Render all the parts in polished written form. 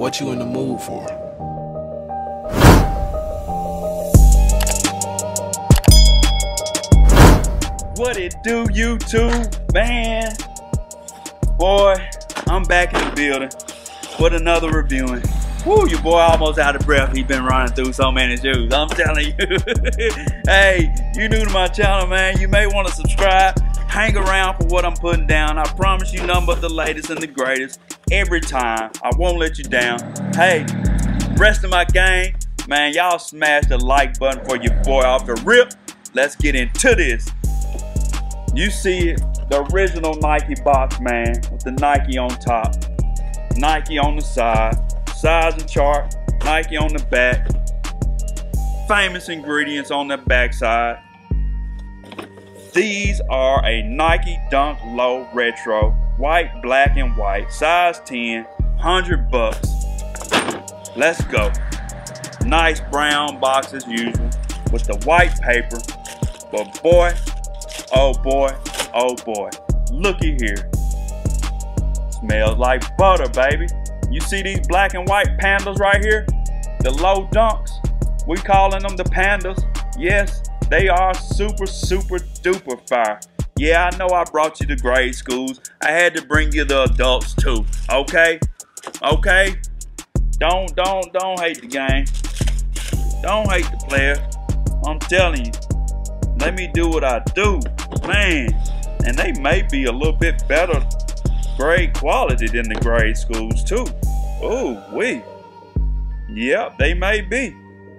What you in the mood for? What it do, YouTube, man? Boy, I'm back in the building with another reviewing. Woo, your boy almost out of breath. He been running through so many shoes. I'm telling you. Hey, you new to my channel, man. You may want to subscribe. Hang around for what I'm putting down. I promise you nothing but the latest and the greatest every time. I won't let you down. Hey, rest of my gang, man, y'all smash the like button for your boy off the rip. Let's get into this. You see it, the original Nike box, man, with the Nike on top, Nike on the side, size and chart, Nike on the back, famous ingredients on the back side. These are a Nike Dunk Low Retro, white, black, and white, size 10, 100 bucks. Let's go. Nice brown box as usual with the white paper, but boy, oh boy, oh boy, looky here. Smells like butter, baby. You see these black and white pandas right here? The low dunks. We calling them the pandas. Yes, they are super duper fire. Yeah, I know I brought you to grade schools. I had to bring you the adults too. Okay? Okay? Don't hate the game. Don't hate the player. I'm telling you. Let me do what I do. Man, and they may be a little bit better grade quality than the grade schools too. Oh, yep, they may be.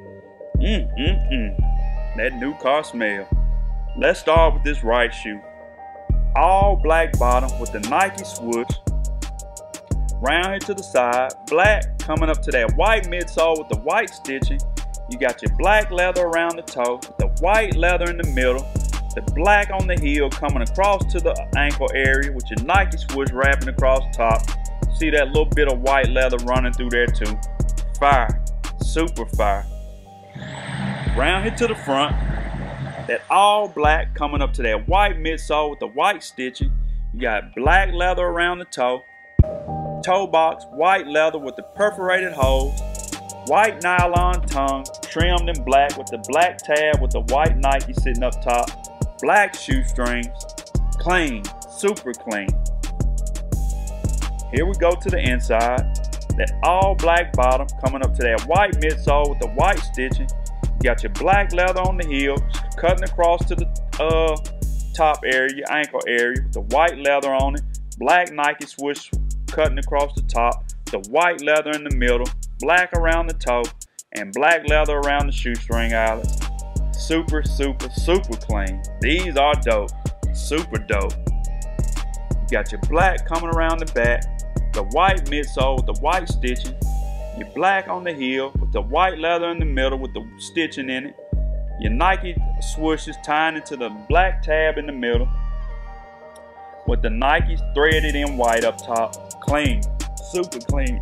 That new car smell. Let's start with this right shoe. All black bottom with the Nike swoosh. Round here to the side, black coming up to that white midsole with the white stitching. You got your black leather around the toe, the white leather in the middle, the black on the heel coming across to the ankle area with your Nike swoosh wrapping across top. See that little bit of white leather running through there too. Fire, super fire. Round here to the front, that all black coming up to that white midsole with the white stitching. You got black leather around the toe, toe box, white leather with the perforated holes, white nylon tongue, trimmed in black with the black tab with the white Nike sitting up top, black shoestrings, clean, super clean. Here we go to the inside, that all black bottom coming up to that white midsole with the white stitching. You got your black leather on the heel, cutting across to the top area, your ankle area, with the white leather on it, black Nike swoosh cutting across the top, the white leather in the middle, black around the toe, and black leather around the shoestring eyelets. Super clean. These are dope. Super dope. You got your black coming around the back, the white midsole with the white stitching, your black on the heel with the white leather in the middle with the stitching in it, your Nike swooshes tying into the black tab in the middle with the Nike threaded in white up top. Clean. Super clean.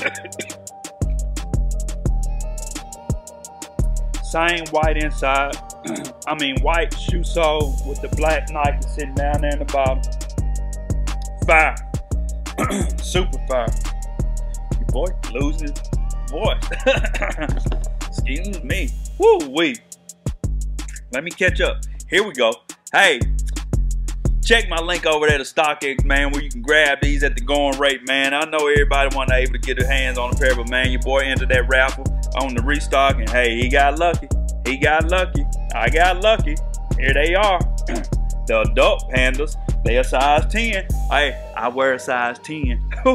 Same white inside. I mean white shoe sole with the black Nike sitting down there in the bottom. Fire. Super fire. Your boy losing his voice. Excuse me. Woo-wee. Let me catch up. Here we go. Hey, check my link over there to StockX, man, where you can grab these at the going rate, man. I know everybody wasn't able to get their hands on a pair, but man, your boy entered that raffle on the restock, and hey, he got lucky. He got lucky. I got lucky. Here they are. The adult pandas. They a size 10. Hey, I wear a size 10.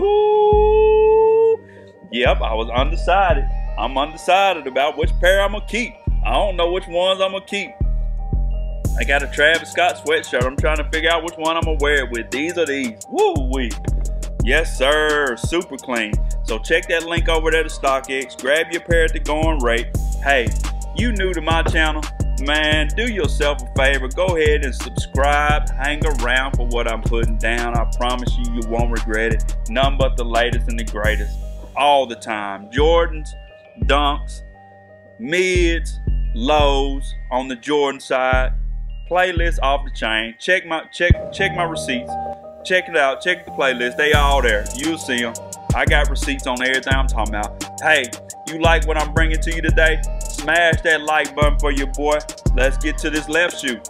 Yep, I was undecided. I'm undecided about which pair I'm gonna keep. I don't know which ones I'm gonna keep. I got a Travis Scott sweatshirt. I'm trying to figure out which one I'm gonna wear it with. These or these. Woo-wee. Yes, sir. Super clean. So check that link over there to StockX. Grab your pair at the going rate. Hey, you new to my channel, man, do yourself a favor. Go ahead and subscribe. Hang around for what I'm putting down. I promise you, you won't regret it. None but the latest and the greatest. All the time. Jordans, dunks, mids, lows on the Jordan side. Playlist off the chain. Check my receipts. Check it out. Check the playlist. They all there. You'll see them. I got receipts on everything I'm talking about. Hey, you like what I'm bringing to you today? Smash that like button for your boy. Let's get to this left shoe.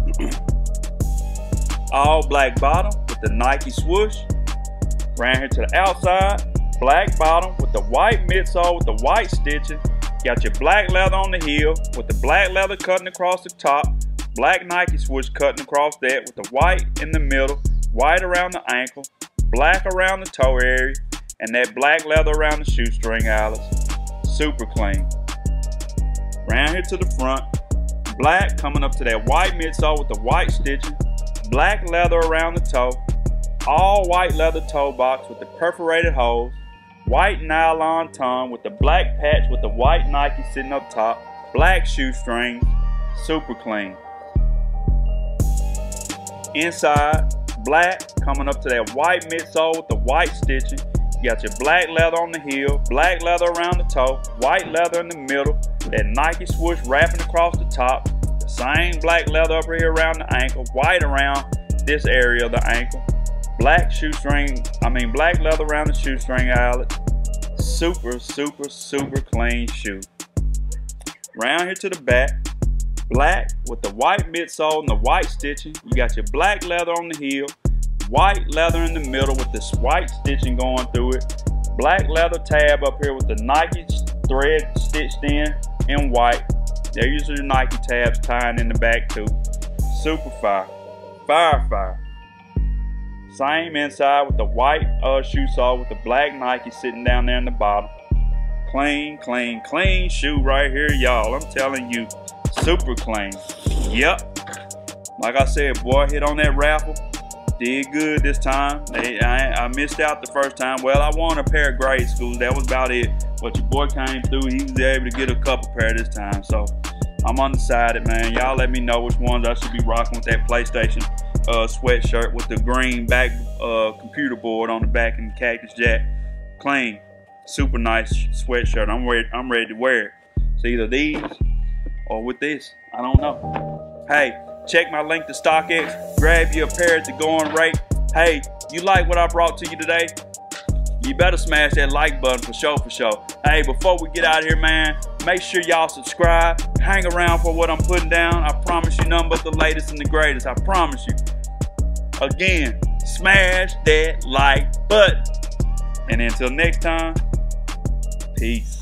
All black bottom with the Nike swoosh. Round here to the outside. Black bottom with the white midsole with the white stitching. Got your black leather on the heel with the black leather cutting across the top. Black Nike swoosh cutting across that with the white in the middle. White around the ankle. Black around the toe area. And that black leather around the shoestring eyelets. Super clean. Round here to the front. Black coming up to that white midsole with the white stitching. Black leather around the toe. All white leather toe box with the perforated holes. White nylon tongue with the black patch with the white Nike sitting up top. Black shoestrings. Super clean. Inside, black coming up to that white midsole with the white stitching. You got your black leather on the heel, black leather around the toe, white leather in the middle, that Nike swoosh wrapping across the top, the same black leather up here around the ankle, white around this area of the ankle, black black leather around the shoestring eyelet. Super, super, super clean shoe. Round here to the back, black with the white midsole and the white stitching. You got your black leather on the heel, white leather in the middle with this white stitching going through it. Black leather tab up here with the Nike thread stitched in white. They're usually Nike tabs tying in the back too. Super fire. Fire. Same inside with the white shoe sole with the black Nike sitting down there in the bottom. Clean shoe right here, y'all. I'm telling you, super clean. Yep. Like I said, boy, hit on that raffle. Did good this time. I missed out the first time. Well, I won a pair of grade schools. That was about it. But your boy came through. He was able to get a couple pair this time. So I'm undecided, man. Y'all let me know which ones I should be rocking with that PlayStation sweatshirt with the green back computer board on the back and Cactus Jack. Clean, super nice sweatshirt. I'm ready to wear it. So either these or with this. I don't know. Hey, check my link to StockX. Grab you a pair at the going rate. Hey, you like what I brought to you today? You better smash that like button for sure. Hey, before we get out of here, man, make sure y'all subscribe. Hang around for what I'm putting down. I promise you nothing but the latest and the greatest. I promise you. Again, smash that like button. And until next time, peace.